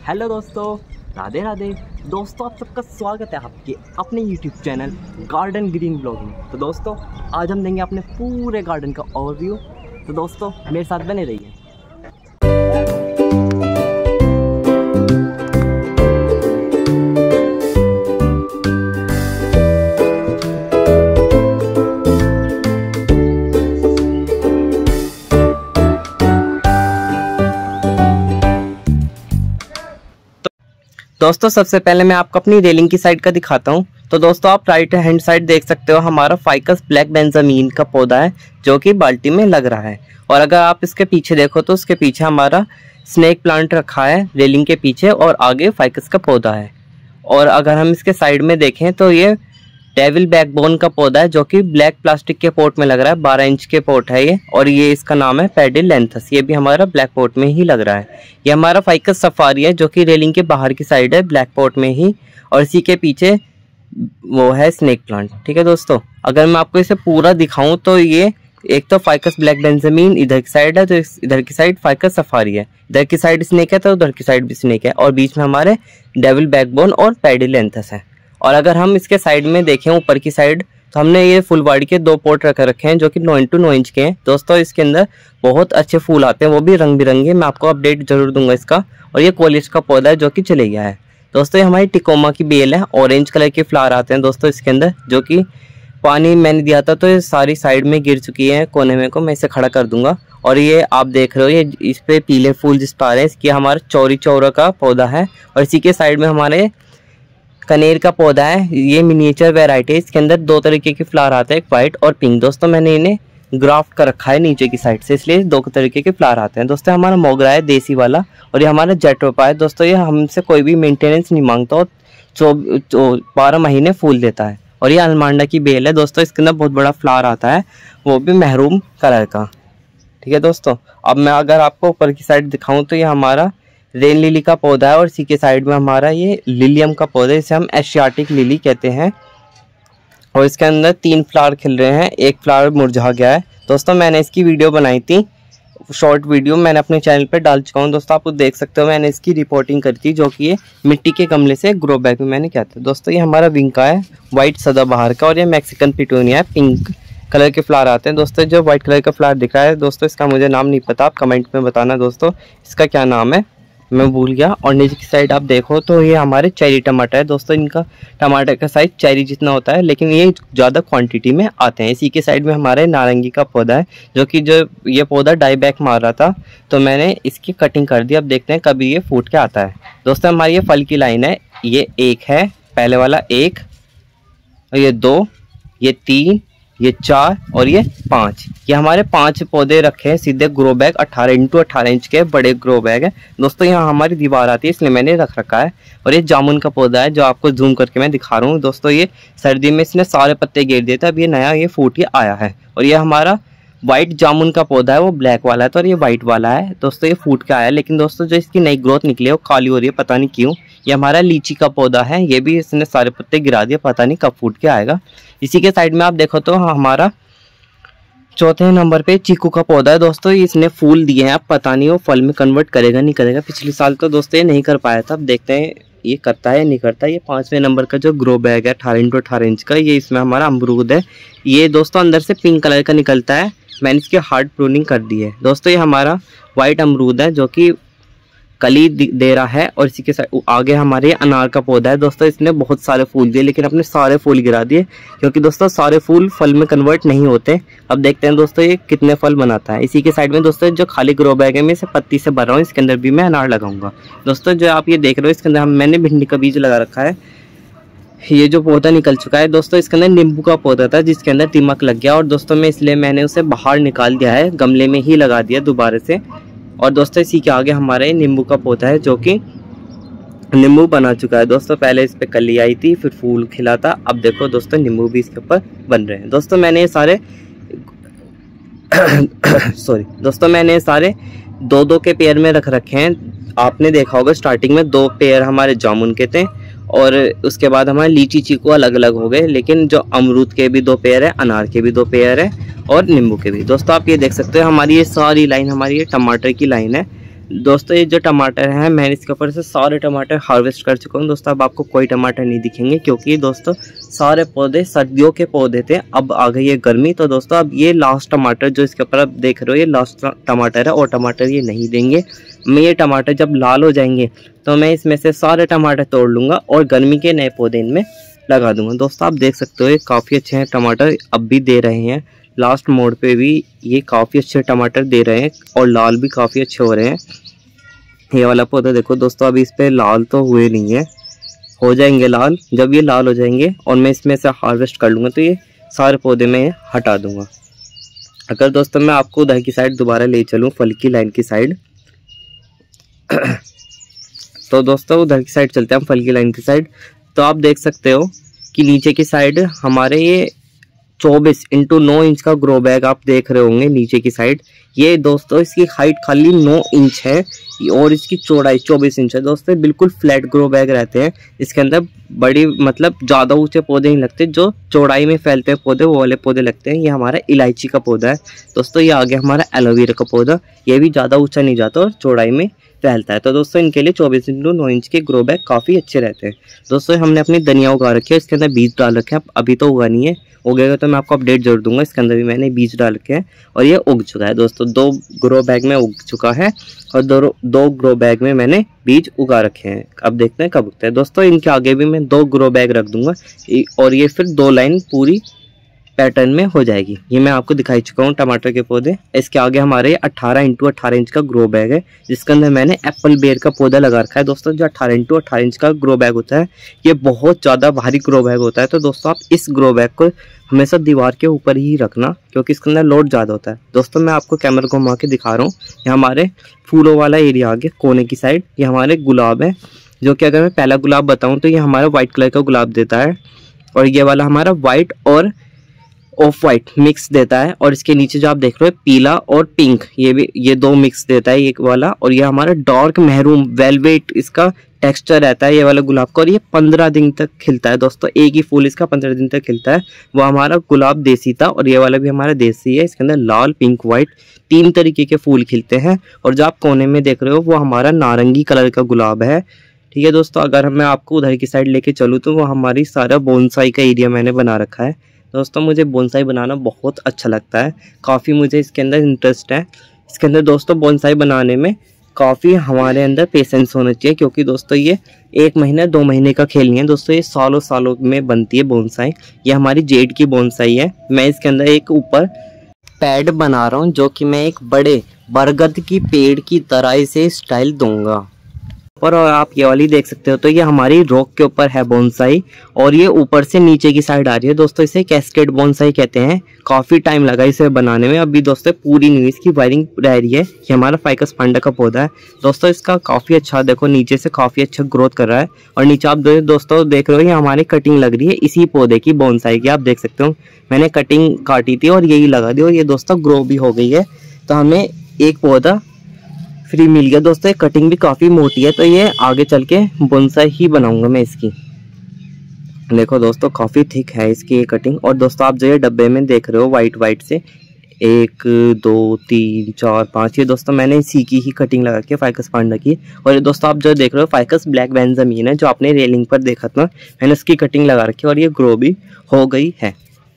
Hello दोस्तों, राधे राधे। दोस्तों आप सबका स्वागत है आपके अपने YouTube channel garden green blogging. तो दोस्तों आज हम देंगे अपने पूरे गार्डन का ओवरव्यू। तो दोस्तों मेरे साथ बने रहिए। दोस्तों सबसे पहले मैं आपको अपनी रेलिंग की साइड का दिखाता हूं। तो दोस्तों आप राइट हैंड साइड देख सकते हो, हमारा फाइकस ब्लैक बेंजामिन का पौधा है जो कि बाल्टी में लग रहा है। और अगर आप इसके पीछे देखो तो उसके पीछे हमारा स्नेक प्लांट रखा है रेलिंग के पीछे, और आगे फाइकस का पौधा है। और अगर हम इसके साइड में देखें तो ये डेविल बैकबोन का पौधा है जो कि ब्लैक प्लास्टिक के पोट में लग रहा है। 12 इंच के पोट है ये, और ये इसका नाम है पेडिलेंथस। ये भी हमारा ब्लैक पोट में ही लग रहा है। ये हमारा फाइकस सफारी है जो कि रेलिंग के बाहर की साइड है ब्लैक पोट में ही, और इसी के पीछे वो है स्नेक प्लांट। ठीक है दोस्तों, अगर मैं आपको इसे पूरा दिखाऊं तो ये एक तो फाइकस ब्लैक बेंजामिन इधर की साइड है, तो इधर की साइड फाइकस सफारी है, इधर की साइड स्नेक है तो उधर की साइड भी स्नेक है, और बीच में हमारे डेविल बैकबोन और पेडिलेंथस है। और अगर हम इसके साइड में देखें ऊपर की साइड, तो हमने ये फुल बॉडी के 2 पोट रखे हैं जो कि 9 into 9 इंच के हैं। दोस्तों इसके अंदर बहुत अच्छे फूल आते हैं, वो भी रंग बिरंगे। मैं आपको अपडेट जरूर दूंगा इसका। और ये कॉलेज का पौधा है जो कि चले गया है। दोस्तों ये हमारी टिकोमा की बेल है, ऑरेंज कलर के फ्लावर आते हैं दोस्तों इसके अंदर, जो कि पानी मैंने दिया था तो ये सारी साइड में गिर चुकी है कोने में को। मैं इसे खड़ा कर दूंगा। और ये आप देख रहे हो, ये इस पे पीले फूल जिस पर आ रहे हैं, इसकी हमारा चौरी चौरा का पौधा है। और इसी के साइड में हमारे कनेर का पौधा है। ये मिनिएचर वैरायटी है, इसके अंदर 2 तरीके के फ्लावर आते हैं, एक वाइट और पिंक। दोस्तों मैंने इन्हें ग्राफ्ट कर रखा है नीचे की साइड से, इसलिए 2 तरीके के फ्लावर आते हैं। दोस्तों हमारा मोगरा है देसी वाला, और ये हमारा जेटरोपा है। दोस्तों ये हमसे कोई भी मेंटेनेंस नहीं मांगता और 12 महीने फूल देता है। और ये अलमांडा की बेल है दोस्तों, इसके अंदर बहुत बड़ा फ्लावर आता है, वो भी महरून कलर का। ठीक है दोस्तों, अब मैं अगर आपको ऊपर की साइड दिखाऊं तो ये हमारा रेन लिली का पौधा है, और इसी के साइड में हमारा ये लिलियम का पौधा है, इसे हम एशियाटिक लिली कहते हैं। और इसके अंदर 3 फ्लावर खिल रहे हैं, एक फ्लावर मुरझा गया है। दोस्तों मैंने इसकी वीडियो बनाई थी, शॉर्ट वीडियो मैंने अपने चैनल पे डाल चुका हूँ दोस्तों, आप देख सकते हो। मैंने इसकी रिपोर्टिंग करी थी जो कि ये मिट्टी के गमले से ग्रो बैग में मैंने किया था। दोस्तों ये हमारा विंका है वाइट सदाबहार का, और ये मैक्सिकन पिटूनिया है, पिंक कलर के फ्लावर आते हैं। दोस्तों जो व्हाइट कलर का फ्लावर दिख रहा है दोस्तों, इसका मुझे नाम नहीं पता, आप कमेंट में बताना दोस्तों इसका क्या नाम है, मैं भूल गया। और नीचे की साइड आप देखो तो ये हमारे चेरी टमाटर है। दोस्तों इनका टमाटर का साइज चेरी जितना होता है, लेकिन ये ज़्यादा क्वांटिटी में आते हैं। इसी के साइड में हमारे नारंगी का पौधा है, जो कि जो ये पौधा डाई बैक मार रहा था तो मैंने इसकी कटिंग कर दी। अब देखते हैं कभी ये फूट के आता है। दोस्तों हमारी ये फल की लाइन है, ये 1 है, पहले वाला 1, और ये 2, ये 3, ये 4 और ये 5। ये हमारे 5 पौधे रखे हैं सीधे ग्रो बैग, 18 into 18 इंच के बड़े ग्रो बैग है। दोस्तों यहाँ हमारी दीवार आती है इसलिए मैंने रख रखा है। और ये जामुन का पौधा है जो आपको जूम करके मैं दिखा रहा हूँ। दोस्तों ये सर्दी में इसने सारे पत्ते गिर दिए थे, अब ये नया ये फूट के आया है। और ये हमारा वाइट जामुन का पौधा है, वो ब्लैक वाला है, तो और ये वाइट वाला है। दोस्तों ये फूट के आया है, लेकिन दोस्तों जो इसकी नई ग्रोथ निकली है वो काली हो रही है, पता नहीं क्यों। ये हमारा लीची का पौधा है, ये भी इसने सारे पत्ते गिरा दिए, पता नहीं कब फूट के आएगा। इसी के साइड में आप देखो तो हमारा 4थे नंबर पे चीकू का पौधा है। दोस्तों इसने फूल दिए हैं, अब पता नहीं वो फल में कन्वर्ट करेगा नहीं करेगा। पिछले साल तो दोस्तों ये नहीं कर पाया था, अब देखते हैं ये करता है नहीं करता। ये 5वें नंबर का जो ग्रो बैग है 18 into 18 इंच का, ये इसमें हमारा अमरूद है। ये दोस्तों अंदर से पिंक कलर का निकलता है, मैंने इसकी हार्ड प्रूनिंग कर दी है। दोस्तों ये हमारा वाइट अमरूद है जो कि कली दे रहा है। और इसी के साथ आगे हमारे अनार का पौधा है। दोस्तों इसने बहुत सारे फूल दिए, लेकिन अपने सारे फूल गिरा दिए, क्योंकि दोस्तों सारे फूल फल में कन्वर्ट नहीं होते। अब देखते हैं दोस्तों ये कितने फल बनाता है। इसी के साइड में दोस्तों जो खाली ग्रो बैग है मैं इसे पत्ती से भर रहा हूँ, इसके अंदर भी मैं अनार लगाऊंगा। दोस्तों जो आप ये देख रहे हो इसके अंदर मैंने भिंडी का बीज लगा रखा है। ये जो पौधा निकल चुका है दोस्तों, इसके अंदर नींबू का पौधा था जिसके अंदर दीमक लग गया, और दोस्तों मैं इसलिए मैंने उसे बाहर निकाल दिया है, गमले में ही लगा दिया दोबारा से। और दोस्तों इसी के आगे हमारे नींबू का पौधा है जो कि नींबू बना चुका है। दोस्तों पहले इस पे कली आई थी, फिर फूल खिला था, अब देखो दोस्तों नींबू भी इसके ऊपर बन रहे हैं। दोस्तों मैंने ये सारे दोस्तों मैंने ये सारे 2-2 के पेयर में रख रखे हैं। आपने देखा होगा स्टार्टिंग में 2 पेयर हमारे जामुन के थे, और उसके बाद हमारे लीची चीकू अलग अलग हो गए, लेकिन जो अमरूद के भी 2 पेयर है, अनार के भी 2 पेयर है, और नींबू के भी। दोस्तों आप ये देख सकते हो हमारी ये सारी लाइन हमारी ये टमाटर की लाइन है। दोस्तों ये जो टमाटर हैं मैंने इसके ऊपर से सारे टमाटर हार्वेस्ट कर चुका हूँ दोस्तों। अब आपको कोई टमाटर नहीं दिखेंगे क्योंकि दोस्तों सारे पौधे सर्दियों के पौधे थे, अब आ गई है गर्मी। तो दोस्तों अब ये लास्ट टमाटर जो इसके ऊपर आप देख रहे हो ये लास्ट टमाटर है, और टमाटर ये नहीं देंगे। मैं ये टमाटर जब लाल हो जाएंगे तो मैं इसमें से सारे टमाटर तोड़ लूँगा और गर्मी के नए पौधे इनमें लगा दूँगा। दोस्तों आप देख सकते हो ये काफ़ी अच्छे हैं टमाटर, अब भी दे रहे हैं। लास्ट मोड पे भी ये काफ़ी अच्छे टमाटर दे रहे हैं और लाल भी काफ़ी अच्छे हो रहे हैं। ये वाला पौधा देखो दोस्तों, अभी इस पे लाल तो हुए नहीं है, हो जाएंगे लाल। जब ये लाल हो जाएंगे और मैं इसमें से हार्वेस्ट कर लूँगा तो ये सारे पौधे मैं हटा दूँगा। अगर दोस्तों मैं आपको उधर की साइड दोबारा ले चलूँ, फल की लाइन की साइड तो दोस्तों उधर की साइड चलते हैं हम, फल की लाइन की साइड। तो आप देख सकते हो कि नीचे की साइड हमारे ये 24x9 इंच का ग्रो बैग आप देख रहे होंगे नीचे की साइड। ये दोस्तों इसकी हाइट खाली 9 इंच है और इसकी चौड़ाई 24 इंच है। दोस्तों बिल्कुल फ्लैट ग्रो बैग रहते हैं, इसके अंदर बड़ी मतलब ज़्यादा ऊंचे पौधे नहीं लगते, जो चौड़ाई में फैलते हैं पौधे वो वाले पौधे लगते हैं। ये हमारा इलायची का पौधा है दोस्तों, ये आगे हमारा एलोवेरा का पौधा, ये भी ज़्यादा ऊँचा नहीं जाता और चौड़ाई में फैलता है। तो दोस्तों इनके लिए 24x9 इंच के ग्रो बैग काफ़ी अच्छे रहते हैं। दोस्तों हमने अपनी धनिया उगा रखी है, इसके अंदर बीज डाल रखे हैं, अभी तो उगा नहीं है, उगेगा तो मैं आपको अपडेट जरूर दूंगा। इसके अंदर भी मैंने बीज डाल रखे हैं और ये उग चुका है दोस्तों। 2 ग्रो बैग में उग चुका है और दो ग्रो बैग में मैंने बीज उगा रखे हैं। अब देखते हैं कब उगते हैं दोस्तों। इनके आगे भी मैं 2 ग्रो बैग रख दूंगा और ये फिर 2 लाइन पूरी पैटर्न में हो जाएगी। ये मैं आपको दिखाई चुका हूँ टमाटर के पौधे। इसके आगे हमारे 18x18 इंच का ग्रो बैग है, जिसके अंदर मैंने एप्पल बेर का पौधा लगा रखा है दोस्तों। जो 18x18 इंच का ग्रो बैग होता है ये बहुत ज़्यादा भारी ग्रो बैग होता है। तो दोस्तों आप इस ग्रो बैग को हमेशा दीवार के ऊपर ही रखना क्योंकि इसके अंदर लोड ज़्यादा होता है। दोस्तों मैं आपको कैमरा घुमा के दिखा रहा हूँ, ये हमारे फूलों वाला एरिया आगे कोने की साइड, ये हमारे गुलाब है, जो कि अगर मैं पहला गुलाब बताऊँ तो ये हमारा वाइट कलर का गुलाब देता है और ये वाला हमारा वाइट और ऑफ वाइट मिक्स देता है। और इसके नीचे जो आप देख रहे हो पीला और पिंक, ये भी ये 2 मिक्स देता है एक वाला। और ये हमारा डार्क महरून वेलवेट इसका टेक्सचर रहता है ये वाला गुलाब का, और ये 15 दिन तक खिलता है दोस्तों। एक ही फूल इसका 15 दिन तक खिलता है। वो हमारा गुलाब देसी था और ये वाला भी हमारा देसी है। इसके अंदर लाल, पिंक, वाइट 3 तरीके के फूल खिलते हैं। और जो आप कोने में देख रहे हो वो हमारा नारंगी कलर का गुलाब है। ठीक है दोस्तों, अगर मैं आपको उधर की साइड लेके चलूँ तो वो हमारी सारा बोनसाई का एरिया मैंने बना रखा है दोस्तों। मुझे बोनसाई बनाना बहुत अच्छा लगता है, काफ़ी मुझे इसके अंदर इंटरेस्ट है। इसके अंदर दोस्तों बोनसाई बनाने में काफ़ी हमारे अंदर पेशेंस होना चाहिए क्योंकि दोस्तों ये 1 महीने 2 महीने का खेल नहीं है दोस्तों, ये सालों सालों में बनती है बोनसाई। ये हमारी जेड की बोनसाई है। मैं इसके अंदर एक ऊपर पैड बना रहा हूँ जो कि मैं एक बड़े बरगद की पेड़ की तरह इसे स्टाइल दूंगा। और आप ये वाली देख सकते हो तो ये हमारी रॉक के ऊपर है बोनसाई और ये ऊपर से नीचे की साइड आ रही है दोस्तों। इसे कैस्केड बोनसाई कहते हैं। काफ़ी टाइम लगा इसे बनाने में, अभी दोस्तों पूरी नहीं इसकी वायरिंग रह रही है। ये हमारा फाइकस पांडा का पौधा है दोस्तों, इसका काफ़ी अच्छा देखो नीचे से काफ़ी अच्छा ग्रोथ कर रहा है। और नीचे आप दोस्तों देख रहे हो ये हमारी कटिंग लग रही है इसी पौधे की बोनसाई की। आप देख सकते हो मैंने कटिंग काटी थी और यही लगा दी और ये दोस्तों ग्रो भी हो गई है। तो हमें एक पौधा फ्री मिल गया दोस्तों। कटिंग भी काफ़ी मोटी है तो ये आगे चल के बोनसाई ही बनाऊंगा मैं इसकी। देखो दोस्तों काफ़ी थिक है इसकी ये कटिंग। और दोस्तों आप जो ये डब्बे में देख रहे हो वाइट से 1 2 3 4 5, ये दोस्तों मैंने इसी की ही कटिंग लगा के फाइकस पांडा की। और ये दोस्तों आप जो देख रहे हो फाइकस ब्लैक बेंजामिन है, जो आपने रेलिंग पर देखा था, मैंने उसकी कटिंग लगा रखी है और ये ग्रो भी हो गई है।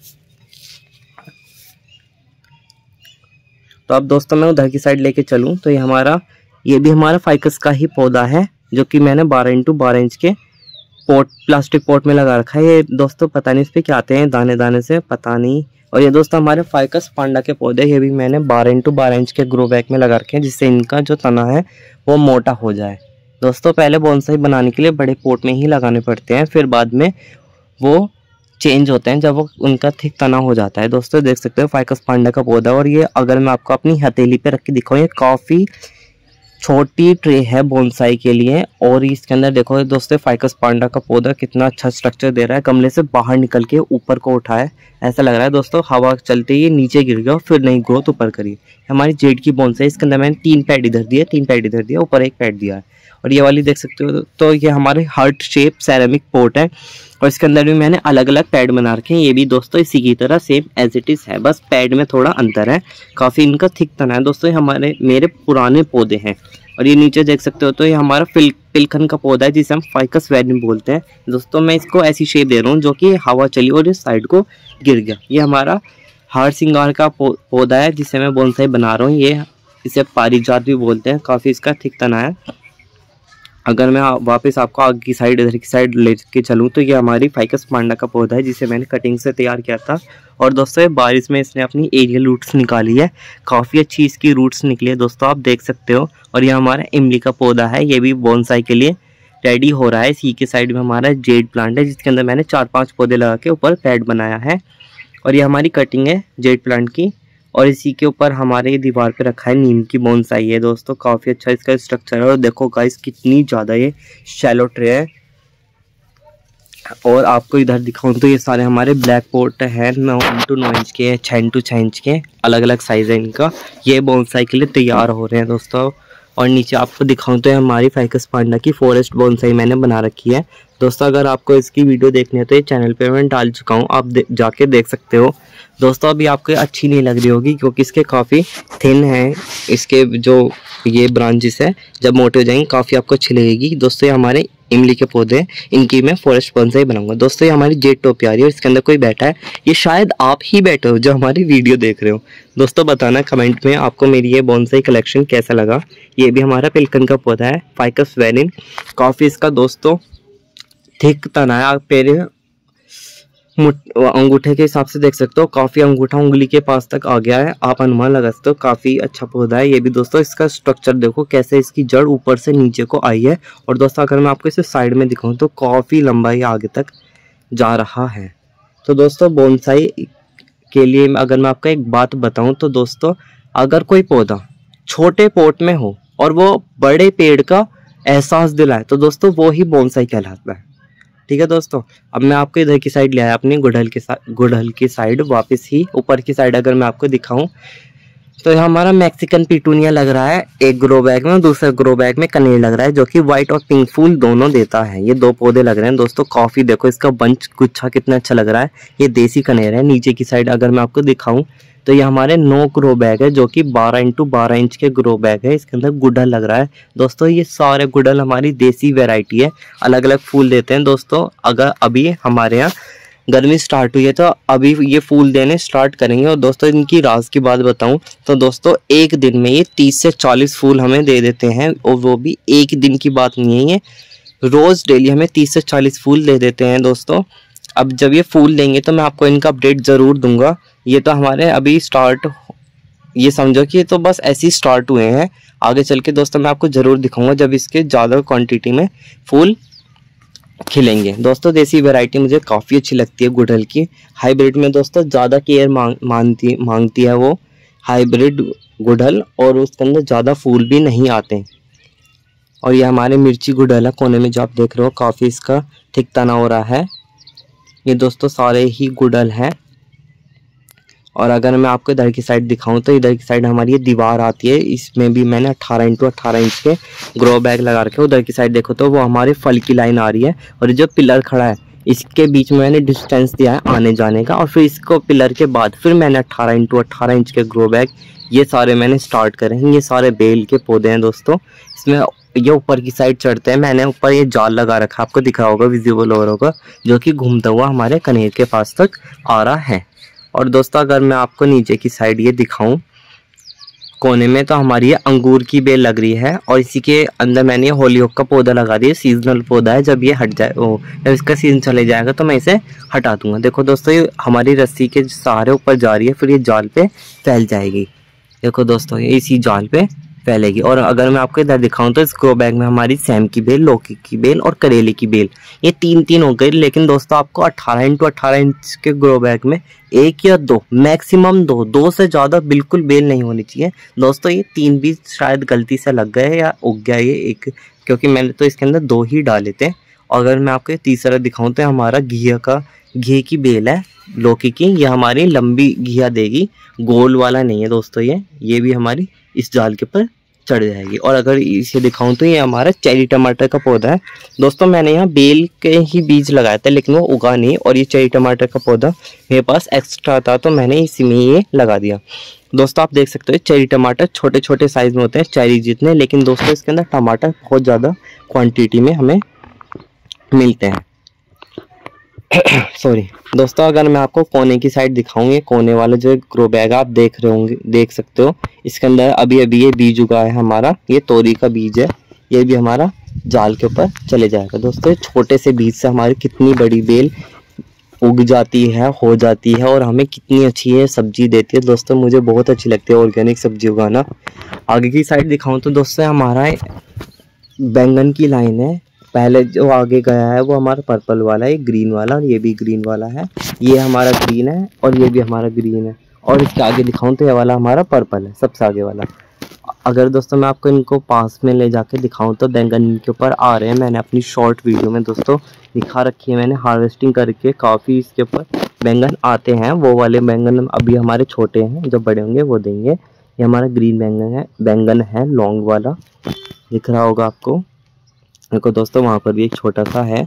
तो अब दोस्तों मैं उधर की साइड लेके चलूँ तो ये भी हमारा फाइकस का ही पौधा है जो कि मैंने 12x12 इंच के प्लास्टिक पॉट में लगा रखा है। ये दोस्तों पता नहीं इस पे क्या आते हैं दाने दाने से, पता नहीं। और ये दोस्तों हमारे फाइकस पांडा के पौधे, ये भी मैंने 12x12 इंच के ग्रो बैग में लगा रखे हैं जिससे इनका जो तना है वो मोटा हो जाए। दोस्तों पहले बोनसाई बनाने के लिए बड़े पोट में ही लगाने पड़ते हैं, फिर बाद में वो चेंज होते हैं जब वो उनका थिक तना हो जाता है। दोस्तों देख सकते हो फाइकस पांडा का पौधा। और ये अगर मैं आपको अपनी हथेली पे रख के दिखाऊं, ये काफ़ी छोटी ट्रे है बोनसाई के लिए। और इसके अंदर देखो दोस्तों फाइकस पांडा का पौधा कितना अच्छा स्ट्रक्चर दे रहा है। गमले से बाहर निकल के ऊपर को उठा है, ऐसा लग रहा है दोस्तों हवा चलते ही नीचे गिर गया फिर नई ग्रोथ ऊपर करी। हमारी जेड की बोनसाई, इसके अंदर मैंने 3 पैड इधर दिया, 3 पैड इधर दिया, ऊपर 1 पैड दिया है। और ये वाली देख सकते हो तो ये हमारे हार्ट शेप सेरेमिक पोट है और इसके अंदर भी मैंने अलग अलग पैड बना रखे हैं। ये भी दोस्तों इसी की तरह सेम एज इट इज़ है, बस पैड में थोड़ा अंतर है। काफ़ी इनका थिक तना है दोस्तों। ये मेरे पुराने पौधे हैं और ये नीचे देख सकते हो तो ये हमारा पिलखन का पौधा है जिसे हम फाइकस वेरिन बोलते हैं दोस्तों। मैं इसको ऐसी शेप दे रहा हूँ जो कि हवा चली और इस साइड को गिर गया। ये हमारा हार सिंगार का पौधा है जिसे मैं बोनसाई बना रहा हूँ। ये इसे पारिजात भी बोलते हैं, काफ़ी इसका थिक तना है। अगर मैं वापस आपको आगे की साइड इधर की साइड लेके चलूँ तो ये हमारी फाइकस पांडा का पौधा है जिसे मैंने कटिंग से तैयार किया था। और दोस्तों ये बारिश में इसने अपनी एरियल रूट्स निकाली है, काफ़ी अच्छी इसकी रूट्स निकली है दोस्तों, आप देख सकते हो। और ये हमारा इमली का पौधा है, ये भी बोनसाई के लिए रेडी हो रहा है। इसी के साइड में हमारा जेड प्लांट है जिसके अंदर मैंने 4-5 पौधे लगा के ऊपर पैड बनाया है। और ये हमारी कटिंग है जेड प्लांट की। और इसी के ऊपर हमारे दीवार पे रखा है नीम की बोनसाई है दोस्तों, काफ़ी अच्छा इसका स्ट्रक्चर है। और देखो गाइस कितनी ज़्यादा ये शैलो ट्रे है। और आपको इधर दिखाऊं तो ये सारे हमारे ब्लैक पॉट हैं, 9 इंटू 9 इंच के, 6 इंटू 6 इंच के, अलग अलग साइज़ है इनका। ये बोनसाई के लिए तैयार हो रहे हैं दोस्तों। और नीचे आपको दिखाऊं तो हमारी फाइकस पांडा की फॉरेस्ट बोनसाई मैंने बना रखी है दोस्तों। अगर आपको इसकी वीडियो देखनी है तो ये चैनल पे मैं डाल चुका हूँ, आप जाके देख सकते हो दोस्तों। अभी आपको अच्छी नहीं लग रही होगी क्योंकि इसके काफ़ी थिन है, इसके जो ये ब्रांचेस है जब मोटे हो जाएंगे काफ़ी आपको अच्छी लगेगी दोस्तों। ये हमारे इमली के पौधे, इनकी मैं फॉरेस्ट बोनसाई बनाऊंगा दोस्तों। ये हमारी जेट टोपी आ रही है और इसके अंदर कोई बैठा है, ये शायद आप ही बैठे हो जो हमारी वीडियो देख रहे हो दोस्तों। बताना कमेंट में आपको मेरी ये बोनसाई कलेक्शन कैसा लगा। ये भी हमारा पिलकन का पौधा है, फाइकस वेरिन, काफ़ी इसका दोस्तों थिक तना है। आप मेरे अंगूठे के हिसाब से देख सकते हो, काफ़ी अंगूठा उंगली के पास तक आ गया है, आप अनुमान लगा सकते हो। काफ़ी अच्छा पौधा है ये भी दोस्तों। इसका स्ट्रक्चर देखो कैसे इसकी जड़ ऊपर से नीचे को आई है। और दोस्तों अगर मैं आपको इसे साइड में दिखाऊं तो काफ़ी लंबाई आगे तक जा रहा है। तो दोस्तों बोनसाई के लिए अगर मैं आपको एक बात बताऊँ तो दोस्तों, अगर कोई पौधा छोटे पॉट में हो और वो बड़े पेड़ का एहसास दिलाए तो दोस्तों वो ही बोनसाई कहलाता है, ठीक है दोस्तों। अब मैं आपको इधर की साइड ले आया अपनी गुड़हल की साइड, वापस ही ऊपर की साइड अगर मैं आपको दिखाऊं तो हमारा मैक्सिकन पिटूनिया लग रहा है एक ग्रो बैग में, और दूसरे ग्रो बैग में कनेर लग रहा है जो कि व्हाइट और पिंक फूल दोनों देता है। ये 2 पौधे लग रहे हैं दोस्तों, काफ़ी देखो इसका बंच गुच्छा कितना अच्छा लग रहा है। ये देसी कनेर है। नीचे की साइड अगर मैं आपको दिखाऊं तो ये हमारे 9 ग्रो बैग है जो कि 12 इंटू 12 इंच के ग्रो बैग है। इसके अंदर गुड़हल लग रहा है दोस्तों। ये सारे गुड़हल हमारी देसी वैरायटी है, अलग अलग फूल देते हैं दोस्तों। अगर अभी हमारे यहाँ गर्मी स्टार्ट हुई है तो अभी ये फूल देने स्टार्ट करेंगे। और दोस्तों इनकी राज की बात बताऊं तो दोस्तों एक दिन में ये 30 से 40 फूल हमें दे देते हैं, और वो भी एक दिन की बात नहीं है, ये रोज़ डेली हमें 30 से 40 फूल दे देते हैं दोस्तों। अब जब ये फूल देंगे तो मैं आपको इनका अपडेट ज़रूर दूंगा। ये तो हमारे अभी स्टार्ट, ये समझो कि ये तो बस ऐसे ही स्टार्ट हुए हैं। आगे चल के दोस्तों मैं आपको ज़रूर दिखाऊंगा जब इसके ज़्यादा क्वांटिटी में फूल खिलेंगे दोस्तों। देसी वैरायटी मुझे काफ़ी अच्छी लगती है गुड़हल की। हाइब्रिड में दोस्तों ज़्यादा केयर मांगती है वो हाइब्रिड गुड़हल, और उसके अंदर ज़्यादा फूल भी नहीं आते। और ये हमारे मिर्ची गुड़हल है कोने में जो आप देख रहे हो, काफ़ी इसका थिक तना हो रहा है। ये दोस्तों सारे ही गुड़हल हैं। और अगर मैं आपको इधर की साइड दिखाऊं तो इधर की साइड हमारी ये दीवार आती है, इसमें भी मैंने 18 इंटू 18 इंच के ग्रो बैग लगा रखे। उधर की साइड देखो तो वो हमारे फल की लाइन आ रही है, और ये जो पिलर खड़ा है इसके बीच में मैंने डिस्टेंस दिया है आने जाने का। और फिर इसको पिलर के बाद फिर मैंने 18 इंटू 18 इंच के ग्रो बैग ये सारे मैंने स्टार्ट करे हैं। ये सारे बेल के पौधे हैं दोस्तों। इसमें ये ऊपर की साइड चढ़ते हैं, मैंने ऊपर ये जाल लगा रखा, आपको दिखा होगा, विजिबल हो रहा होगा, जो कि घूमता हुआ हमारे कनेर के पास तक आ रहा है। और दोस्तों अगर मैं आपको नीचे की साइड ये दिखाऊं कोने में तो हमारी ये अंगूर की बेल लग रही है, और इसी के अंदर मैंने ये होलीहोक का पौधा लगा दिया। सीजनल पौधा है, जब ये हट जाए जब इसका सीजन चले जाएगा तो मैं इसे हटा दूंगा। देखो दोस्तों ये हमारी रस्सी के सहारे ऊपर जा रही है, फिर ये जाल पे फैल जाएगी। देखो दोस्तों ये इसी जाल पे फैलेगी। और अगर मैं आपको इधर दिखाऊं तो इस ग्रो बैग में हमारी सैम की बेल, लौकी की बेल और करेले की बेल, ये 3-3 हो गई। लेकिन दोस्तों आपको 18 इंटू 18 इंच के ग्रो बैग में 1 या 2 मैक्सिमम 2 से ज़्यादा बिल्कुल बेल नहीं होनी चाहिए दोस्तों। ये 3 भी शायद गलती से लग गए या उग गया ये एक, क्योंकि मैंने तो इसके अंदर 2 ही डाले थे। और अगर मैं आपको तीसरा दिखाऊं तो हमारा घी की बेल है लौकी की, ये हमारी लंबी घिया देगी, गोल वाला नहीं है दोस्तों। ये भी हमारी इस जाल के ऊपर चढ़ जाएगी। और अगर इसे दिखाऊं तो ये हमारा चेरी टमाटर का पौधा है दोस्तों। मैंने यहाँ बेल के ही बीज लगाया था लेकिन वो उगा नहीं, और ये चेरी टमाटर का पौधा मेरे पास एक्स्ट्रा था तो मैंने इसी में ये लगा दिया। दोस्तों आप देख सकते हो चेरी टमाटर छोटे छोटे साइज में होते हैं, चेरी जितने, लेकिन दोस्तों इसके अंदर टमाटर बहुत ज़्यादा क्वांटिटी में हमें मिलते हैं। सॉरी दोस्तों, अगर मैं आपको कोने की साइड दिखाऊं, ये कोने वाला जो ग्रो बैग आप देख रहे होंगे, देख सकते हो, इसके अंदर अभी अभी ये बीज उगा है हमारा, ये तोरी का बीज है, ये भी हमारा जाल के ऊपर चले जाएगा। दोस्तों छोटे से बीज से हमारी कितनी बड़ी बेल उग जाती है, हो जाती है, और हमें कितनी अच्छी है सब्जी देती है। दोस्तों मुझे बहुत अच्छी लगती है ऑर्गेनिक सब्जी उगाना। आगे की साइड दिखाऊं तो दोस्तों हमारा बैंगन की लाइन है, पहले जो आगे गया है वो हमारा पर्पल वाला है, ग्रीन वाला, और ये भी ग्रीन वाला है, ये हमारा ग्रीन है और ये भी हमारा ग्रीन है, और इसके आगे दिखाऊं तो ये वाला हमारा पर्पल है, सबसे आगे वाला। अगर दोस्तों मैं आपको इनको पास में ले जाके दिखाऊं तो बैंगन इनके ऊपर आ रहे हैं, मैंने अपनी शॉर्ट वीडियो में दोस्तों दिखा रखी है, मैंने हार्वेस्टिंग करके काफ़ी इसके ऊपर बैंगन आते हैं। वो वाले बैंगन अभी हमारे छोटे हैं, जब बड़े होंगे वो देंगे। ये हमारा ग्रीन बैंगन है लॉन्ग वाला, दिख रहा होगा आपको। देखो दोस्तों वहाँ पर भी एक छोटा सा है।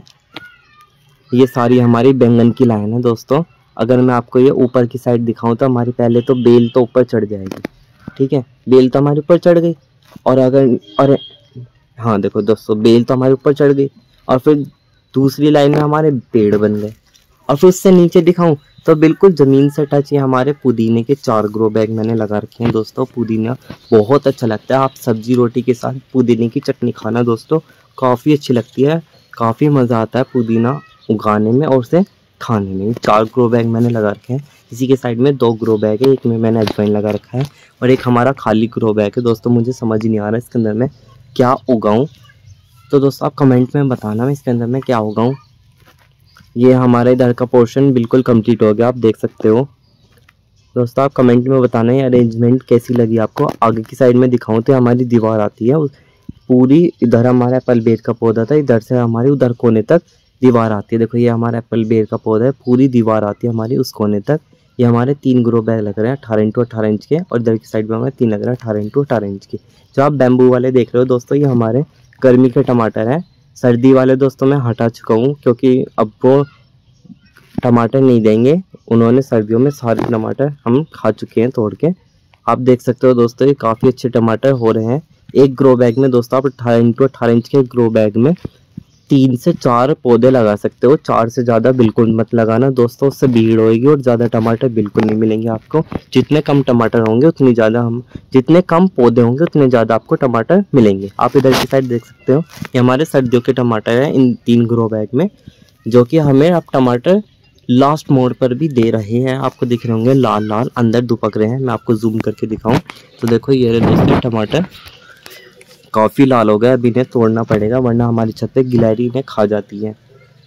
ये सारी हमारी बैंगन की लाइन है दोस्तों। अगर मैं आपको ये ऊपर की साइड दिखाऊं तो हमारी पहले तो बेल तो ऊपर चढ़ जाएगी, ठीक है, बेल तो हमारे ऊपर चढ़ गई, और अगर हाँ देखो दोस्तों बेल तो हमारे ऊपर चढ़ गई, और फिर दूसरी लाइन में हमारे पेड़ बन गए, और फिर उससे नीचे दिखाऊं तो बिल्कुल ज़मीन से टच ये हमारे पुदीने के 4 ग्रो बैग मैंने लगा रखे हैं। दोस्तों पुदीना बहुत अच्छा लगता है, आप सब्जी रोटी के साथ पुदीने की चटनी खाना दोस्तों काफ़ी अच्छी लगती है, काफ़ी मज़ा आता है पुदीना उगाने में और उसे खाने में। 4 ग्रो बैग मैंने लगा रखे हैं। इसी के साइड में 2 ग्रो बैग है, एक में मैंने अजवाइन लगा रखा है और एक हमारा खाली ग्रो बैग है। दोस्तों मुझे समझ नहीं आ रहा इसके अंदर मैं क्या उगाऊँ, तो दोस्तों आप कमेंट में बताना मैं इसके अंदर मैं क्या उगाऊँ। ये हमारे इधर का पोर्शन बिल्कुल कंप्लीट हो गया, आप देख सकते हो। दोस्तों आप कमेंट में बताना ये अरेंजमेंट कैसी लगी आपको। आगे की साइड में दिखाऊं तो हमारी दीवार आती है पूरी, इधर हमारा एप्पल बेर का पौधा था, इधर से हमारी उधर कोने तक दीवार आती है। देखो ये हमारा एप्पल बेर का पौधा है, पूरी दीवार आती है हमारी उस कोने तक। ये हमारे 3 ग्रो बैग लग रहे हैं 18x18 इंच के, और इधर की साइड में हमारे 3 लग रहे हैं 18x18 इंच के। जो आप बैम्बू वाले देख रहे हो दोस्तों ये हमारे गर्मी के टमाटर हैं। सर्दी वाले दोस्तों मैं हटा चुका हूँ, क्योंकि अब वो टमाटर नहीं देंगे, उन्होंने सर्दियों में सारे टमाटर हम खा चुके हैं तोड़ के। आप देख सकते हो दोस्तों ये काफ़ी अच्छे टमाटर हो रहे हैं। एक ग्रो बैग में दोस्तों आप 18x18 इंच के ग्रो बैग में 3 से 4 पौधे लगा सकते हो, 4 से ज़्यादा बिल्कुल मत लगाना दोस्तों, उससे भीड़ होएगी और ज़्यादा टमाटर बिल्कुल नहीं मिलेंगे आपको। जितने कम टमाटर होंगे उतनी ज़्यादा जितने कम पौधे होंगे उतने ज़्यादा आपको टमाटर मिलेंगे। आप इधर की साइड देख सकते हो ये हमारे सर्दियों के टमाटर हैं इन 3 ग्रो बैग में, जो कि हमें अब टमाटर लास्ट मोड पर भी दे रहे हैं। आपको दिख रहे होंगे लाल लाल अंदर दुपक रहे हैं। मैं आपको जूम करके दिखाऊं तो देखो ये दोस्तों टमाटर काफ़ी लाल हो गए, अभी इन्हें तोड़ना पड़ेगा वरना हमारी छत पे गिलहरी इन्हें खा जाती है।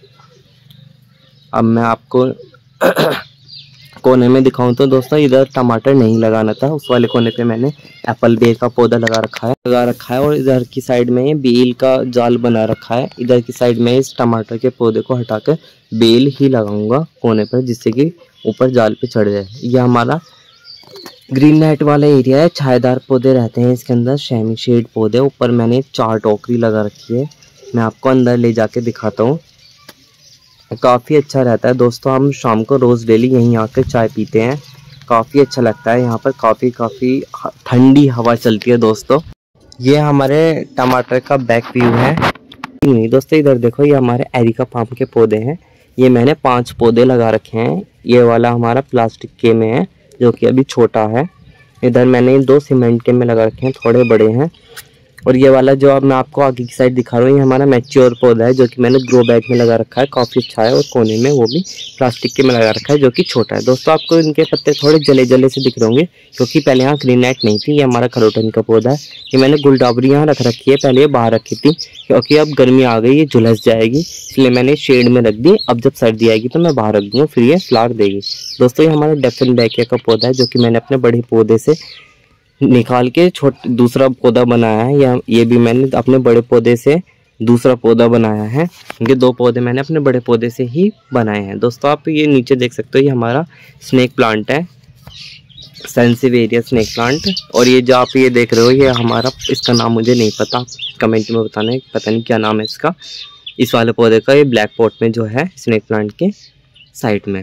अब मैं आपको कोने में दिखाऊं तो दोस्तों इधर टमाटर नहीं लगाना था, उस वाले कोने पे मैंने एप्पल बेर का पौधा लगा रखा है और इधर की साइड में ये बेल का जाल बना रखा है। इधर की साइड में इस टमाटर के पौधे को हटाकर बेल ही लगाऊंगा कोने पर, जिससे कि ऊपर जाल पे चढ़ जाए। यह हमारा ग्रीन नेट वाला एरिया है, छायादार पौधे रहते हैं इसके अंदर, सेमी शेड पौधे। ऊपर मैंने 4 टोकरी लगा रखी है, मैं आपको अंदर ले जाके दिखाता हूँ। काफ़ी अच्छा रहता है दोस्तों, हम शाम को रोज़ डेली यहीं आकर चाय पीते हैं, काफ़ी अच्छा लगता है। यहाँ पर काफ़ी ठंडी हवा चलती है दोस्तों। ये हमारे टमाटर का बैक व्यू है। नहीं दोस्तों इधर देखो ये हमारे एरिका पाम के पौधे हैं, ये मैंने 5 पौधे लगा रखे हैं। ये वाला हमारा प्लास्टिक के में है जो कि अभी छोटा है। इधर मैंने 2 सीमेंट के में लगा रखे हैं, थोड़े बड़े हैं। और ये वाला जो अब मैं आपको आगे की साइड दिखा रहा हूँ ये हमारा मैच्योर पौधा है, जो कि मैंने ग्रो बैग में लगा रखा है, काफ़ी अच्छा है। और कोने में वो भी प्लास्टिक के में लगा रखा है जो कि छोटा है। दोस्तों आपको इनके पत्ते थोड़े जले जले से दिख रहे होंगे, क्योंकि पहले यहाँ ग्रीन नेट नहीं थी। ये हमारा खरोटन का पौधा है, ये मैंने गुलदावरी यहाँ रख रखी है, पहले ये बाहर रखी थी, क्योंकि अब गर्मी आ गई, ये झुलस जाएगी, इसलिए मैंने शेड में रख दी। अब जब सर्दी आएगी तो मैं बाहर रख दूँगा, फिर ये फ्लावर देगी। दोस्तों ये हमारा डेफिनबैकिया का पौधा है, जो कि मैंने अपने बड़े पौधे से निकाल के दूसरा पौधा बनाया है, या ये भी मैंने अपने बड़े पौधे से दूसरा पौधा बनाया है। ये 2 पौधे मैंने अपने बड़े पौधे से ही बनाए हैं। दोस्तों आप ये नीचे देख सकते हो ये हमारा स्नेक प्लांट है, सेंसिटिव एरिया स्नेक प्लांट। और ये जो आप ये देख रहे हो ये हमारा, इसका नाम मुझे नहीं पता, कमेंट में बताना है, पता नहीं क्या नाम है इसका, इस वाले पौधे का। ये ब्लैक पॉट में जो है स्नेक प्लांट के साइड में।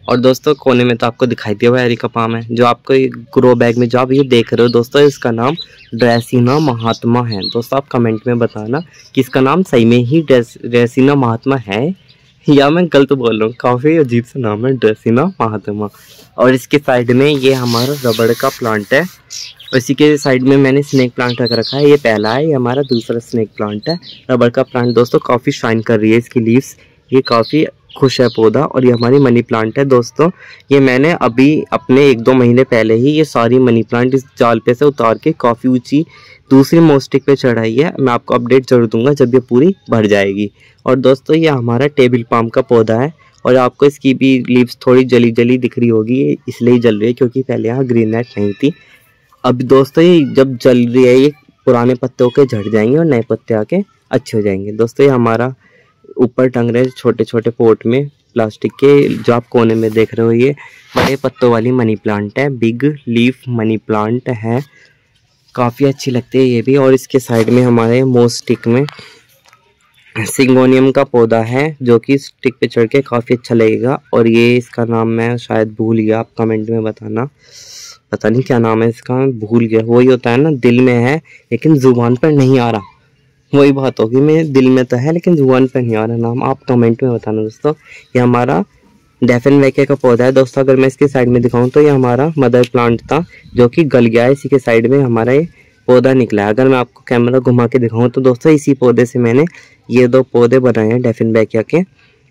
और दोस्तों कोने में तो आपको दिखाई दिया हुआ एरिका पाम है, जो आपको ग्रो बैग में जो आप ये देख रहे हो दोस्तों, इसका नाम ड्रेसिना महात्मा है। दोस्तों आप कमेंट में बताना कि इसका नाम सही में ही ड्रेसिना महात्मा है या मैं गलत बोल रहा हूँ। काफ़ी अजीब सा नाम है ड्रेसिना महात्मा। और इसके साइड में ये हमारा रबड़ का प्लांट है, और इसी के साइड में मैंने स्नेक प्लांट रख रखा है। ये पहला है, ये हमारा दूसरा स्नेक प्लांट है। रबड़ का प्लांट दोस्तों काफ़ी शाइन कर रही है इसकी लीव्स, ये काफ़ी खुश है पौधा। और ये हमारी मनी प्लांट है दोस्तों, ये मैंने अभी अपने 1-2 महीने पहले ही ये सारी मनी प्लांट इस जाल पे से उतार के काफ़ी ऊंची दूसरी मोस्टिक पे चढ़ाई है। मैं आपको अपडेट जरूर दूंगा जब ये पूरी भर जाएगी। और दोस्तों ये हमारा टेबल पाम का पौधा है, और आपको इसकी भी लीव्स थोड़ी जली जली दिख रही होगी, इसलिए जल रही है क्योंकि पहले यहाँ ग्रीन नेट नहीं थी। अब दोस्तों ये जब जल रही है ये पुराने पत्ते होके झड़ जाएंगे और नए पत्ते आके अच्छे हो जाएंगे। दोस्तों ये हमारा ऊपर टंग रहे छोटे छोटे पोट में प्लास्टिक के, जो आप कोने में देख रहे हो ये बड़े पत्तों वाली मनी प्लांट है, बिग लीफ मनी प्लांट है, काफ़ी अच्छी लगती है ये भी। और इसके साइड में हमारे मोस्टिक में सिंगोनियम का पौधा है, जो कि स्टिक पे चढ़ के काफ़ी अच्छा लगेगा। और ये इसका नाम मैं शायद भूल गया, आप कमेंट में बताना, पता नहीं क्या नाम है इसका, मैं भूल गया। वही होता है ना, दिल में है लेकिन जुबान पर नहीं आ रहा, वही बात होगी, मेरे दिल में तो है लेकिन जुबान पर नहीं आ रहा नाम, आप कमेंट में बताना दोस्तों। ये हमारा डेफिनवेके का पौधा है दोस्तों। अगर मैं इसके साइड में दिखाऊं तो ये हमारा मदर प्लांट था जो कि गल गया है, इसी के साइड में हमारा ये पौधा निकला है। अगर मैं आपको कैमरा घुमा के दिखाऊं तो दोस्तों इसी पौधे से मैंने ये 2 पौधे बनाए हैं डेफिनवेकिया के।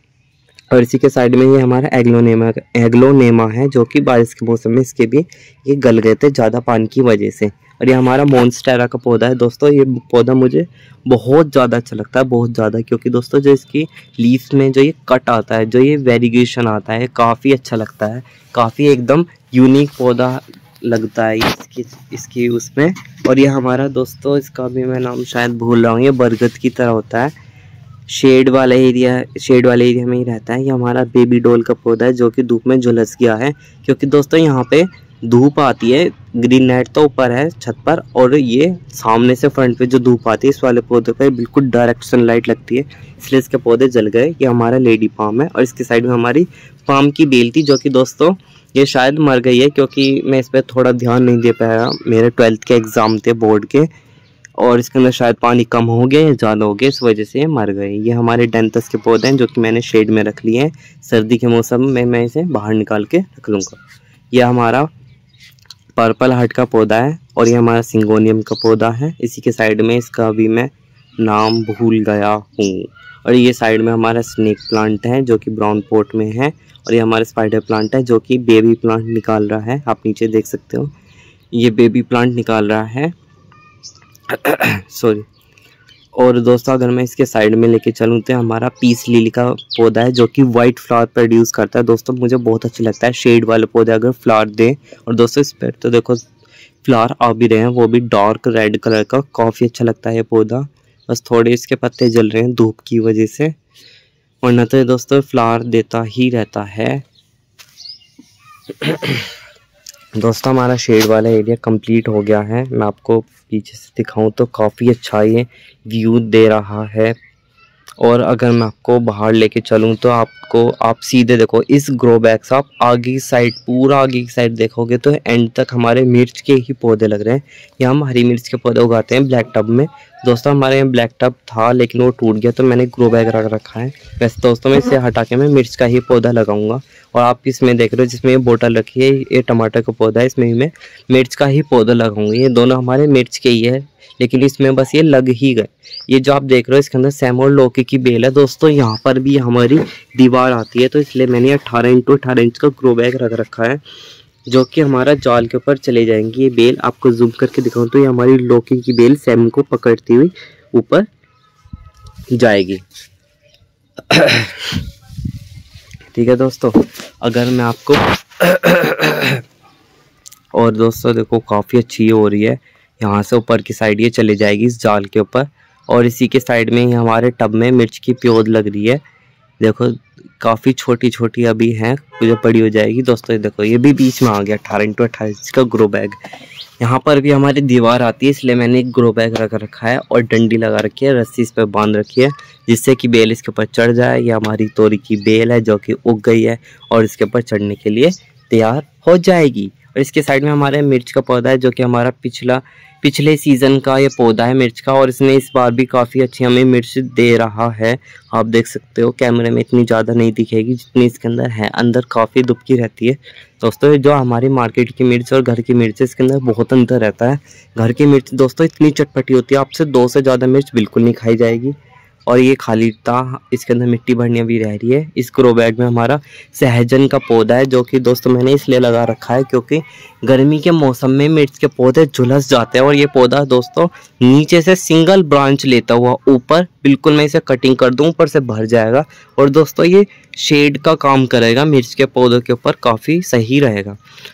और इसी के साइड में ये हमारा एग्लोनेमा है, जो कि बारिश के मौसम में इसके भी ये गल गए थे ज़्यादा पानी की वजह से। और ये हमारा मॉन्स्टेरा का पौधा है दोस्तों। ये पौधा मुझे बहुत ज़्यादा अच्छा लगता है, बहुत ज़्यादा, क्योंकि दोस्तों जो इसकी लीव्स में जो ये कट आता है, जो ये वेरिगेशन आता है, काफ़ी अच्छा लगता है, काफ़ी एकदम यूनिक पौधा लगता है इसकी उसमें। और ये हमारा दोस्तों, इसका भी मैं नाम शायद भूल रहा हूँ, ये बरगद की तरह होता है, शेड वाले एरिया में ही रहता है। ये हमारा बेबी डॉल का पौधा है जो कि धूप में झुलस गया है, क्योंकि दोस्तों यहाँ पे धूप आती है, ग्रीन नेट तो ऊपर है छत पर, और ये सामने से फ्रंट पे जो धूप आती है इस वाले पौधे पर बिल्कुल डायरेक्ट सनलाइट लगती है, इसलिए इसके पौधे जल गए। ये हमारा लेडी पाम है। और इसके साइड में हमारी पाम की बेल थी, जो कि दोस्तों ये शायद मर गई है, क्योंकि मैं इस पर थोड़ा ध्यान नहीं दे पाया, मेरे 12th के एग्ज़ाम थे बोर्ड के, और इसके अंदर शायद पानी कम हो गया या ज़्यादा हो गया, इस वजह से ये मर गए। ये हमारे डेंथस के पौधे हैं जो कि मैंने शेड में रख लिए हैं, सर्दी के मौसम में मैं इसे बाहर निकाल के रख लूँगा। यह हमारा पर्पल हार्ट का पौधा है, और ये हमारा सिंगोनियम का पौधा है। इसी के साइड में इसका भी मैं नाम भूल गया हूँ। और ये साइड में हमारा स्नेक प्लांट है जो कि ब्राउन पॉट में है, और ये हमारा स्पाइडर प्लांट है जो कि बेबी प्लांट निकाल रहा है, आप नीचे देख सकते हो, ये बेबी प्लांट निकाल रहा है सॉरी। और दोस्तों अगर मैं इसके साइड में लेके चलूँ तो हमारा पीस लिली का पौधा है जो कि वाइट फ्लावर प्रोड्यूस करता है। दोस्तों मुझे बहुत अच्छा लगता है शेड वाले पौधे अगर फ्लावर दें, और दोस्तों इस पर तो देखो फ्लावर आ भी रहे हैं, वो भी डार्क रेड कलर का, काफ़ी अच्छा लगता है ये पौधा। बस थोड़े इसके पत्ते जल रहे हैं धूप की वजह से, वरना तो दोस्तों फ्लावर देता ही रहता है। दोस्तों हमारा शेड वाला एरिया कंप्लीट हो गया है। मैं आपको पीछे से दिखाऊं तो काफ़ी अच्छा ये व्यू दे रहा है। और अगर मैं आपको बाहर लेके चलूं तो आप सीधे देखो इस ग्रो बैग से आप आगे की साइड, पूरा आगे की साइड देखोगे तो एंड तक हमारे मिर्च के ही पौधे लग रहे हैं। यहाँ हम हरी मिर्च के पौधे उगाते हैं ब्लैक टब में। दोस्तों हमारे यहाँ ब्लैक टब था लेकिन वो टूट गया तो मैंने ग्रो बैग रख रखा है। वैसे दोस्तों मैं इसे हटा के मैं मिर्च का ही पौधा लगाऊंगा। और आप इसमें देख रहे हो जिसमें ये बोतल रखी है, ये टमाटर का पौधा है, इसमें भी मैं मिर्च का ही पौधा लगाऊंगा। ये दोनों हमारे मिर्च के ही है, लेकिन इसमें बस ये लग ही गए। ये जो आप देख रहे हो इसके अंदर सैम और लौकी की बेल है। दोस्तों यहाँ पर भी हमारी दीवार आती है, तो इसलिए मैंने 18 इंटू 18 इंच का ग्रो बैग रख रखा है जो कि हमारा जाल के ऊपर चले जाएंगी। ये बेल आपको जूम करके दिखाऊं तो ये हमारी लौकी की बेल सैम को पकड़ती हुई ऊपर जाएगी। ठीक है दोस्तों, अगर मैं आपको और दोस्तों देखो काफ़ी अच्छी हो रही है, यहाँ से ऊपर की साइड ये चले जाएगी इस जाल के ऊपर। और इसी के साइड में ही हमारे टब में मिर्च की प्योद लग रही है। देखो काफ़ी छोटी छोटी अभी हैं, जो बड़ी हो जाएगी। दोस्तों ये देखो, ये भी बीच में आ गया 18x28 का ग्रो बैग। यहाँ पर भी हमारी दीवार आती है, इसलिए मैंने एक ग्रो बैग रख रखा है और डंडी लगा रखी है, रस्सी इस पर बांध रखी है, जिससे कि बेल इसके ऊपर चढ़ जाए। ये हमारी तोरी की बेल है जो कि उग गई है और इसके ऊपर चढ़ने के लिए तैयार हो जाएगी। और इसके साइड में हमारे मिर्च का पौधा है, जो कि हमारा पिछले सीज़न का ये पौधा है मिर्च का, और इसने इस बार भी काफ़ी अच्छी हमें मिर्च दे रहा है। आप देख सकते हो, कैमरे में इतनी ज़्यादा नहीं दिखेगी जितनी इसके अंदर है, अंदर काफ़ी दुबकी रहती है। दोस्तों जो हमारी मार्केट की मिर्च और घर की मिर्च, इसके अंदर बहुत अंतर रहता है। घर की मिर्च दोस्तों इतनी चटपटी होती है, आपसे 2 से ज़्यादा मिर्च बिल्कुल नहीं खाई जाएगी। और ये खाली था, इसके अंदर मिट्टी भरनी भी रह रही है। इस ग्रो बैग में हमारा सहजन का पौधा है, जो कि दोस्तों मैंने इसलिए लगा रखा है क्योंकि गर्मी के मौसम में मिर्च के पौधे झुलस जाते हैं। और ये पौधा दोस्तों नीचे से सिंगल ब्रांच लेता हुआ ऊपर, बिल्कुल मैं इसे कटिंग कर दूं, ऊपर से भर जाएगा। और दोस्तों ये शेड का काम करेगा, मिर्च के पौधों के ऊपर काफ़ी सही रहेगा।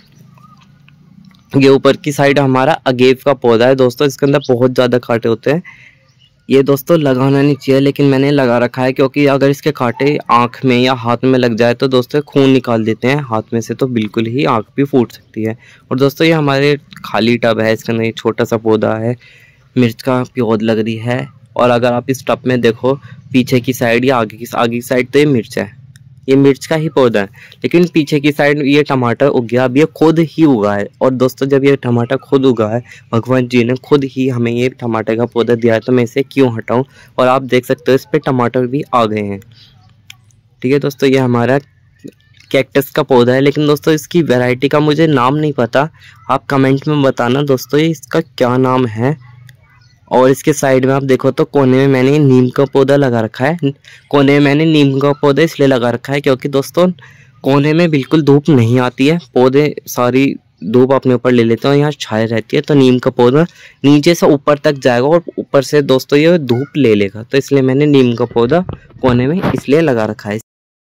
ये ऊपर की साइड हमारा अगेव का पौधा है। दोस्तों इसके अंदर बहुत ज़्यादा कांटे होते हैं, ये दोस्तों लगाना नहीं चाहिए, लेकिन मैंने लगा रखा है क्योंकि अगर इसके कांटे आँख में या हाथ में लग जाए तो दोस्तों खून निकाल देते हैं हाथ में से, तो बिल्कुल ही आँख भी फूट सकती है। और दोस्तों ये हमारे खाली टब है, इसके अंदर एक छोटा सा पौधा है, मिर्च का पौध लग रही है। और अगर आप इस टब में देखो, पीछे की साइड या आगे की साइड, तो ये मिर्च है, ये मिर्च का ही पौधा है। लेकिन पीछे की साइड ये टमाटर उग गया, अब ये खुद ही उगा है। और दोस्तों जब ये टमाटर खुद उगा है, भगवान जी ने खुद ही हमें ये टमाटर का पौधा दिया है, तो मैं इसे क्यों हटाऊं। और आप देख सकते हो इस पे टमाटर भी आ गए हैं। ठीक है दोस्तों, ये हमारा कैक्टस का पौधा है, लेकिन दोस्तों इसकी वैरायटी का मुझे नाम नहीं पता, आप कमेंट में बताना दोस्तों ये इसका क्या नाम है। और इसके साइड में आप देखो तो कोने में मैंने नीम का पौधा लगा रखा है। कोने में मैंने नीम का पौधा इसलिए लगा रखा है क्योंकि दोस्तों कोने में बिल्कुल धूप नहीं आती है, पौधे सारी धूप अपने ऊपर ले लेते हैं, यहाँ छाए रहती है, तो नीम का पौधा नीचे से ऊपर तक जाएगा और ऊपर से दोस्तों ये धूप ले लेगा, तो इसलिए मैंने नीम का पौधा कोने में इसलिए लगा रखा है।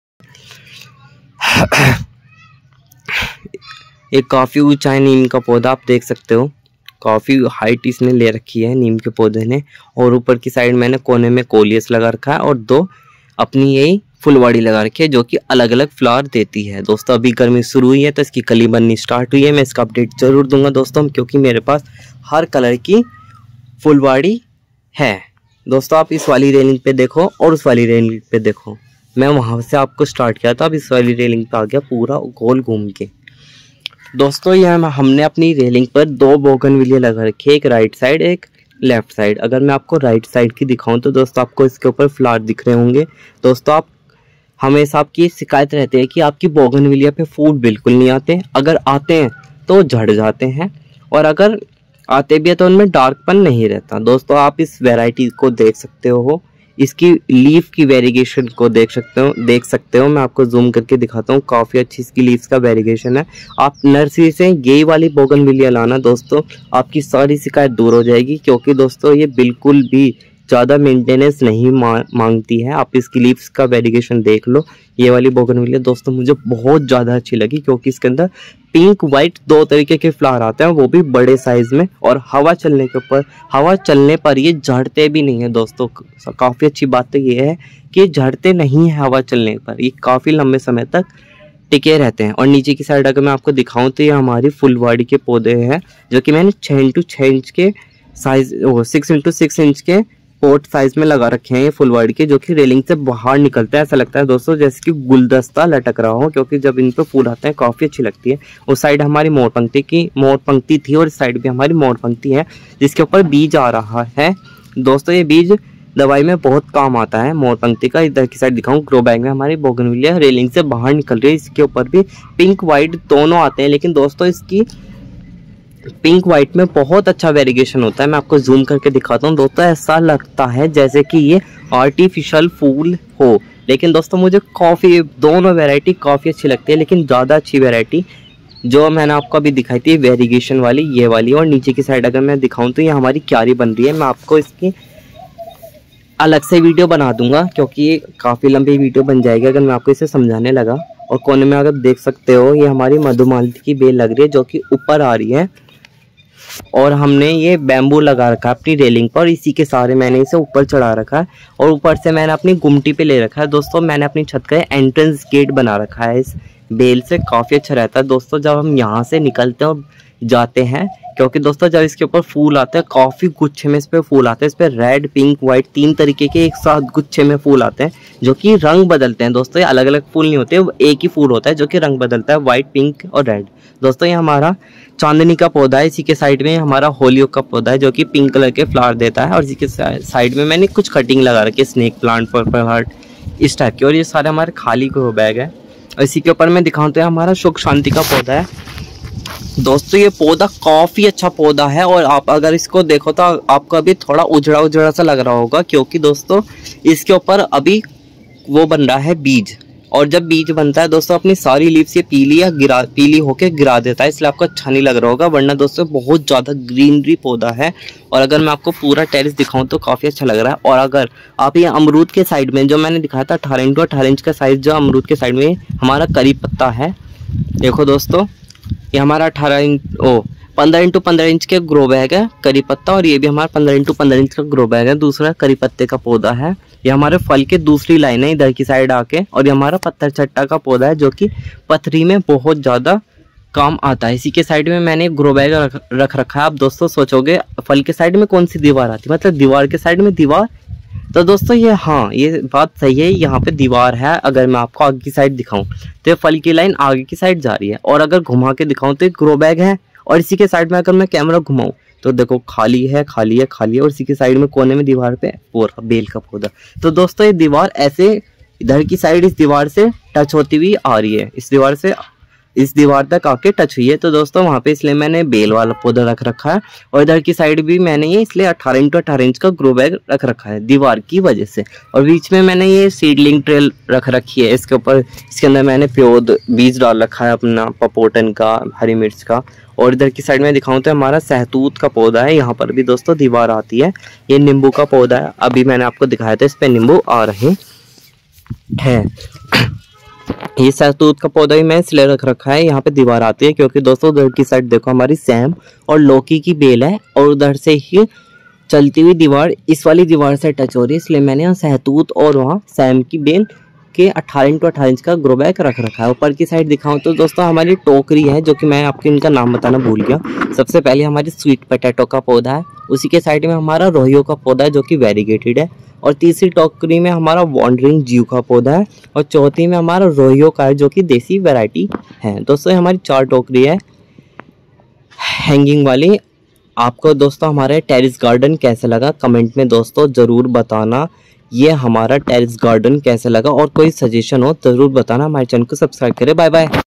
एक काफ़ी ऊंचा है नीम का पौधा, आप देख सकते हो, काफ़ी हाइट इसने ले रखी है नीम के पौधे ने। और ऊपर की साइड मैंने कोने में कोलियस लगा रखा है और 2 अपनी यही फुलवाड़ी लगा रखी है, जो कि अलग अलग फ्लावर देती है। दोस्तों अभी गर्मी शुरू हुई है तो इसकी कली बननी स्टार्ट हुई है, मैं इसका अपडेट जरूर दूंगा दोस्तों, क्योंकि मेरे पास हर कलर की फुलवाड़ी है। दोस्तों आप इस वाली रेलिंग पे देखो और उस वाली रेलिंग पे देखो, मैं वहाँ से आपको स्टार्ट किया था, अब इस वाली रेलिंग पे आ गया पूरा गोल घूम के। दोस्तों यहाँ हमने अपनी रेलिंग पर 2 बोगनविलिया लगा रखी है, एक राइट साइड एक लेफ्ट साइड। अगर मैं आपको राइट साइड की दिखाऊं तो दोस्तों आपको इसके ऊपर फ्लावर दिख रहे होंगे। दोस्तों आप हमेशा आपकी शिकायत रहती है कि आपकी बोगनविलिया पे फूल बिल्कुल नहीं आते, अगर आते हैं तो झड़ जाते हैं, और अगर आते भी है तो उनमें डार्कपन नहीं रहता। दोस्तों आप इस वैरायटी को देख सकते हो, इसकी लीफ की वेरिएशन को देख सकते हो। मैं आपको जूम करके दिखाता हूँ, काफ़ी अच्छी इसकी लीव्स का वेरिएशन है। आप नर्सरी से ये वाली बोगनविलिया लाना दोस्तों, आपकी सारी शिकायत दूर हो जाएगी, क्योंकि दोस्तों ये बिल्कुल भी ज़्यादा मेंटेनेंस नहीं मांगती है। आप इसकी लीव्स का वेरिएशन देख लो। ये वाली बोगनविलिया दोस्तों मुझे बहुत ज़्यादा अच्छी लगी, क्योंकि इसके अंदर पिंक वाइट 2 तरीके के फ्लावर आते हैं, वो भी बड़े साइज में, और हवा चलने पर ये झड़ते भी नहीं है। दोस्तों काफ़ी अच्छी बात तो ये है कि झड़ते नहीं है हवा चलने पर, ये काफ़ी लंबे समय तक टिके रहते हैं। और नीचे की साइड अगर मैं आपको दिखाऊं तो ये हमारी फुलवाड़ी के पौधे हैं, जो कि मैंने 6 x 6 इंच के साइज 6 x 6 इंच के पोर्ट साइज में लगा रखे हैं ये फुलवाड़ी के, जो कि रेलिंग से बाहर निकलता है। ऐसा लगता है दोस्तों जैसे कि गुलदस्ता लटक रहा हो, क्योंकि जब इन पे फूल आते हैं काफ़ी अच्छी लगती है। उस साइड हमारी मोर पंक्ति थी और इस साइड भी हमारी मोर पंक्ति है, जिसके ऊपर बीज आ रहा है। दोस्तों ये बीज दवाई में बहुत काम आता है मोर पंक्ति का। इधर की साइड दिखाऊं, ग्रो बैग में हमारी बोगनविलिया रेलिंग से बाहर निकल रही है, इसके ऊपर भी पिंक वाइट दोनों आते हैं, लेकिन दोस्तों इसकी पिंक वाइट में बहुत अच्छा वेरिएशन होता है। मैं आपको जूम करके दिखाता हूँ दोस्तों, ऐसा लगता है जैसे कि ये आर्टिफिशियल फूल हो। लेकिन दोस्तों मुझे काफ़ी दोनों वैरायटी काफ़ी अच्छी लगती है, लेकिन ज़्यादा अच्छी वैरायटी जो मैंने आपको अभी दिखाई थी वेरिएशन वाली, ये वाली। और नीचे की साइड अगर मैं दिखाऊँ तो ये हमारी क्यारी बन रही है। मैं आपको इसकी अलग से वीडियो बना दूंगा, क्योंकि ये काफ़ी लंबी वीडियो बन जाएगी अगर मैं आपको इसे समझाने लगा। और कोने में अगर देख सकते हो ये हमारी मधुमालती की बेल लग रही है, जो कि ऊपर आ रही है। और हमने ये बैम्बू लगा रखा है अपनी रेलिंग पर, इसी के सहारे मैंने इसे ऊपर चढ़ा रखा है। और ऊपर से मैंने अपनी गुमटी पे ले रखा है दोस्तों। मैंने अपनी छत का एंट्रेंस गेट बना रखा है इस बेल से, काफ़ी अच्छा रहता है दोस्तों जब हम यहाँ से निकलते हैं और जाते हैं, क्योंकि दोस्तों जब इसके ऊपर फूल आते हैं, काफ़ी गुच्छे में इस पर फूल आते हैं। इस पर रेड, पिंक, वाइट 3 तरीके के एक साथ गुच्छे में फूल आते हैं जो कि रंग बदलते हैं दोस्तों। ये अलग अलग फूल नहीं होते, एक ही फूल होता है जो कि रंग बदलता है, वाइट, पिंक और रेड। दोस्तों ये हमारा चांदनी का पौधा है। इसी के साइड में हमारा होलियो का पौधा है जो कि पिंक कलर के फ्लावर देता है। और इसी के साइड में मैंने कुछ कटिंग लगा रखी है, स्नेक प्लांट, पर्पल हार्ट, इस टाइप की। और ये सारे हमारे खाली ग्रो बैग है। और इसी के ऊपर मैं दिखाऊँ तो हमारा सुख शांति का पौधा है दोस्तों। ये पौधा काफ़ी अच्छा पौधा है और आप अगर इसको देखो तो आपको अभी थोड़ा उजड़ा उजड़ा सा लग रहा होगा, क्योंकि दोस्तों इसके ऊपर अभी वो बन रहा है बीज। और जब बीज बनता है दोस्तों अपनी सारी लीव्स ये पीली होके गिरा देता है, इसलिए आपको अच्छा नहीं लग रहा होगा, वरना दोस्तों बहुत ज़्यादा ग्रीनरी पौधा है। और अगर मैं आपको पूरा टेरेस दिखाऊं तो काफ़ी अच्छा लग रहा है। और अगर आप ये अमरूद के साइड में जो मैंने दिखाया था 18 इंच का साइज, जो अमरूद के साइड में हमारा करी पत्ता है, देखो दोस्तों ये हमारा 15 इंच के ग्रो बैग है करी पत्ता। और ये भी हमारा 15 इंच का ग्रो बैग है, दूसरा करी पत्ते का पौधा है। ये हमारे फल के दूसरी लाइन है इधर की साइड आके। और ये हमारा पत्थर चट्टा का पौधा है जो कि पथरी में बहुत ज़्यादा काम आता है। इसी के साइड में मैंने ग्रो बैग रख रखा है। आप दोस्तों सोचोगे फल के साइड में कौन सी दीवार आती है, मतलब दीवार के साइड में दीवार, तो दोस्तों ये हाँ ये बात सही है, यहाँ पे दीवार है। अगर मैं आपको आगे की साइड दिखाऊं तो ये फल की लाइन आगे की साइड जा रही है। और अगर घुमा के दिखाऊं तो एक ग्रो बैग है। और इसी के साइड में अगर मैं कैमरा घुमाऊं तो देखो खाली है, खाली है, खाली है। और इसी के साइड में कोने में दीवार पे पूरा बेल का पौधा। तो दोस्तों ये दीवार ऐसे इधर की साइड इस दीवार से टच होती हुई आ रही है, इस दीवार से इस दीवार तक आके टच हुई है। तो दोस्तों वहाँ पे इसलिए मैंने बेल वाला पौधा रख रखा है। और इधर की साइड भी मैंने ये इसलिए 18 इंच का ग्रो बैग रख रखा है दीवार की वजह से। और बीच में मैंने ये सीडलिंग ट्रेल रख रखी है, इसके ऊपर इसके अंदर मैंने प्योद बीज डाल रखा है अपना पपोटन का, हरी मिर्च का। और इधर की साइड में दिखाऊं तो हमारा सहतूत का पौधा है, यहाँ पर भी दोस्तों दीवार आती है। ये नींबू का पौधा है, अभी मैंने आपको दिखाया था इस पे नींबू आ रहे हैं। ये सहतूत का पौधा भी मैं इसलिए रख रखा है, यहाँ पे दीवार आती है, क्योंकि दोस्तों उधर की साइड देखो हमारी सैम और लौकी की बेल है। और उधर से ही चलती हुई दीवार इस वाली दीवार से टच हो रही है, इसलिए मैंने यहाँ सहतूत और वहाँ सैम की बेल के 18 इंच का ग्रो बैग रख रखा है। ऊपर की साइड दिखाऊं तो दोस्तों हमारी टोकरी है, जो कि मैं आपको इनका नाम बताना भूल गया। सबसे पहले हमारी स्वीट पोटैटो का पौधा है, उसी के साइड में हमारा रोहियो का पौधा है जो कि वेरीगेटेड है। और तीसरी टोकरी में हमारा वॉन्डरिंग जीव का पौधा है। और चौथी में हमारा रोहियो का है जो कि देसी वैरायटी है। दोस्तों हमारी 4 टोकरी है हैंगिंग वाली। आपको दोस्तों हमारे टेरेस गार्डन कैसे लगा कमेंट में दोस्तों ज़रूर बताना। ये हमारा टेरेस गार्डन कैसे लगा, और कोई सजेशन हो ज़रूर बताना। हमारे चैनल को सब्सक्राइब करें। Bye bye.